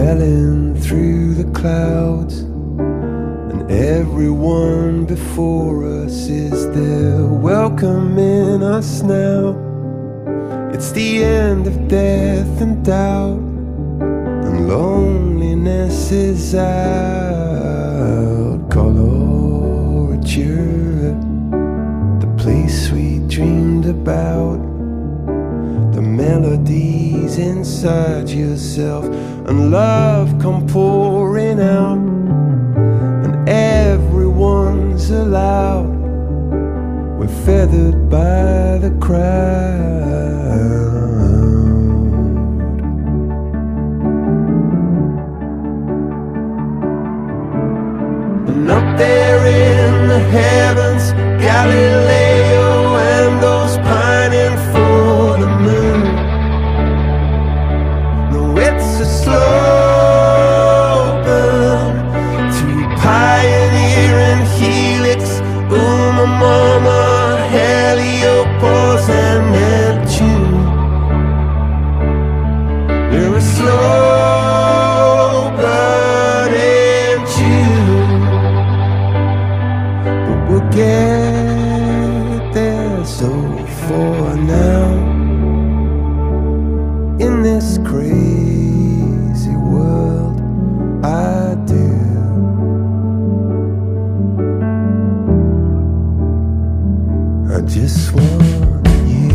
sailing through the clouds, and everyone before us is there welcoming us now. It's the end of death and doubt, and loneliness is out. Colorature, the place we dreamed about, the melodies inside yourself, and love come pouring out, and everyone's allowed. We're feathered by the crowd. And up there in the heavens, Galileo and those pining for the moon. No, it's a slow burn to Pioneer and Helix, Uma, Mama, Heliopause and Neptune. You're a slow burn in June, but we'll get there. So for now, in this crazy world, I do. I just want you.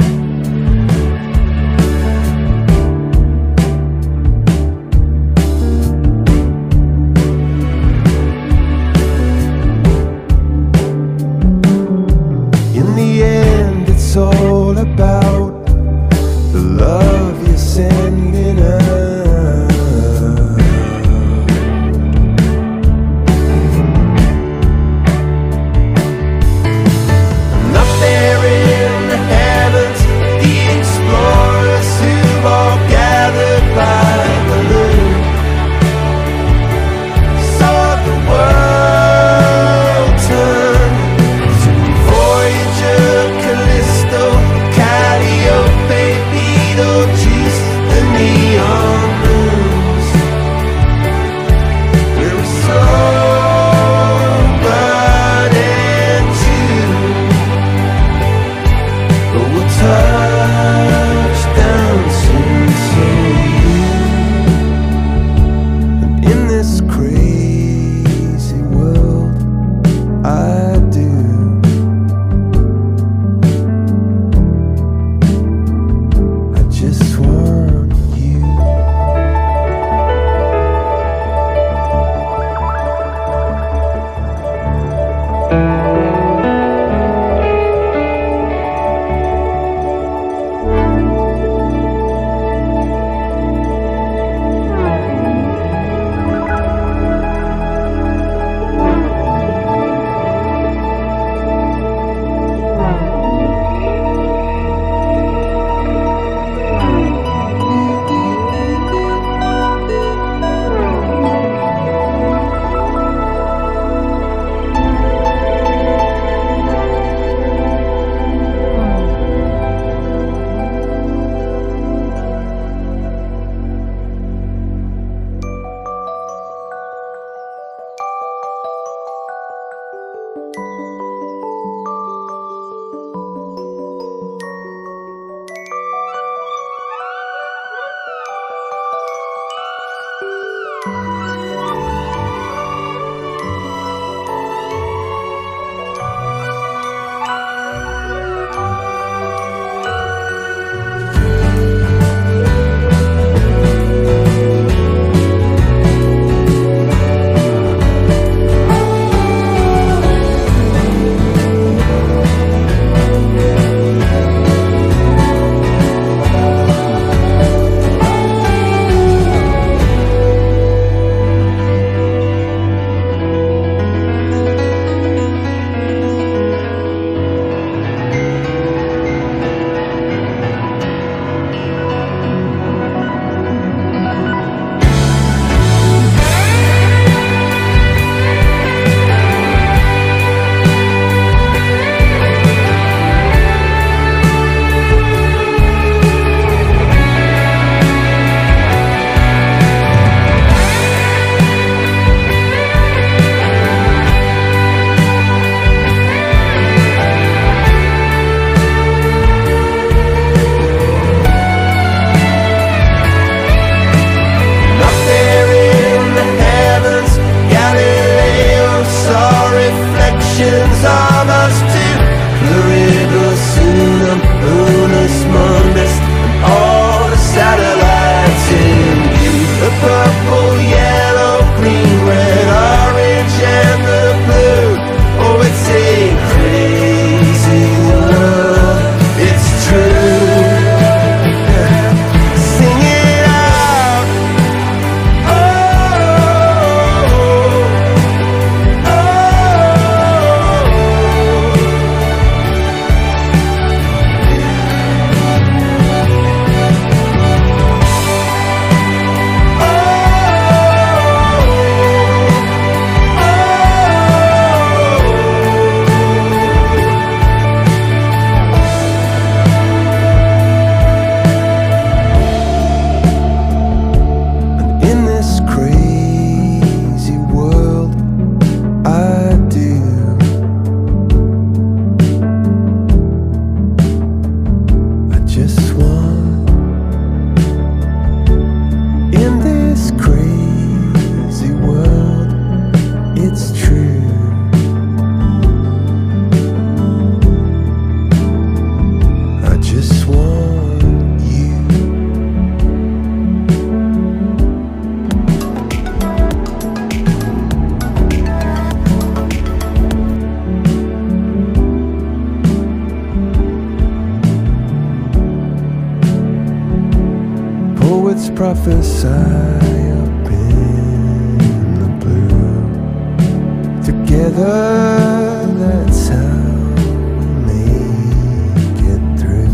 In the end, it's all about the love you're sending out. And up there in the heavens, the explorers who've all gathered by the moon saw the world turn to Voyager, Callisto, Calliope birds prophesy up in the blue. Together, that's how we make it through.